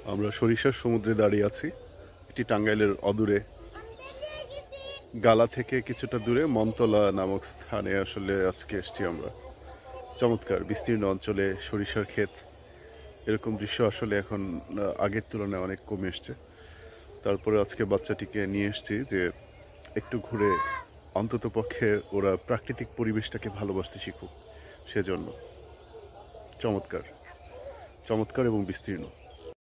আমরা সরিষার সমুদ্রে দাঁড়িয়ে আছি। এটি টাঙ্গাইলের অদূরে গালা থেকে কিছুটা দূরে মনতলা নামক স্থানে আসলে আজকে এসেছি আমরা। চমৎকার বিস্তীর্ণ অঞ্চলে সরিষার ক্ষেত, এরকম দৃশ্য আসলে এখন আগের তুলনায় অনেক কমে এসছে। তারপরে আজকে বাচ্চাটিকে নিয়ে এসেছি যে একটু ঘুরে অন্তত পক্ষে ওরা প্রাকৃতিক পরিবেশটাকে ভালোবাসতে শিখুক, সেজন্য। চমৎকার চমৎকার এবং বিস্তীর্ণ।